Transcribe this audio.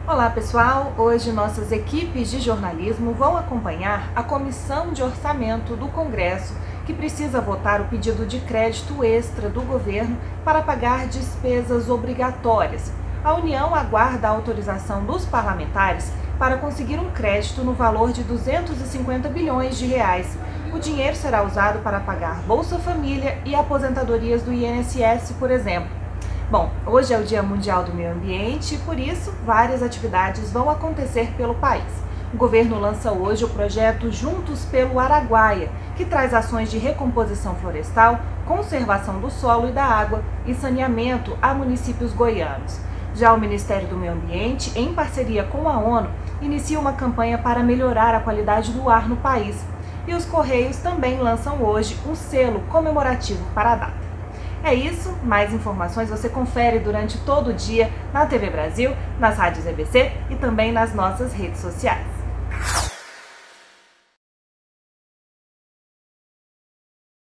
Olá pessoal, hoje nossas equipes de jornalismo vão acompanhar a Comissão de Orçamento do Congresso, que precisa votar o pedido de crédito extra do governo para pagar despesas obrigatórias. A União aguarda a autorização dos parlamentares para conseguir um crédito no valor de 250 bilhões de reais. O dinheiro será usado para pagar Bolsa Família e aposentadorias do INSS, por exemplo. Bom, hoje é o Dia Mundial do Meio Ambiente e, por isso, várias atividades vão acontecer pelo país. O governo lança hoje o projeto Juntos pelo Araguaia, que traz ações de recomposição florestal, conservação do solo e da água e saneamento a municípios goianos. Já o Ministério do Meio Ambiente, em parceria com a ONU, inicia uma campanha para melhorar a qualidade do ar no país. E os Correios também lançam hoje um selo comemorativo para a data. É isso, mais informações você confere durante todo o dia na TV Brasil, nas rádios EBC e também nas nossas redes sociais.